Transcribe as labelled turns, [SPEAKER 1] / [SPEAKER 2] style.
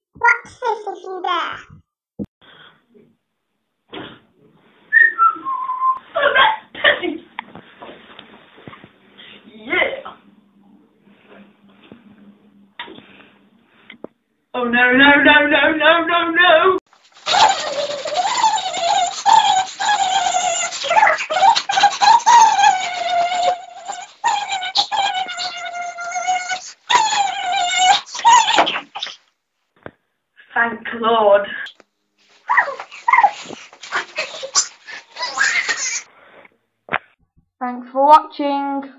[SPEAKER 1] What's this there?
[SPEAKER 2] Oh, that's Pepsi! Yeah! Oh no, no, no, no, no, no, no! Thank Lord.
[SPEAKER 3] Thanks for watching.